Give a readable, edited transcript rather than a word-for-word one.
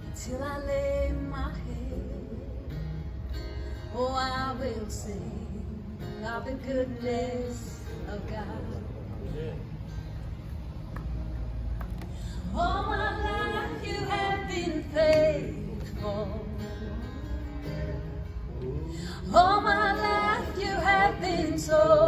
till I lay my head. Oh, I will sing of the goodness of God. All my life you have been faithful. All my life you have been so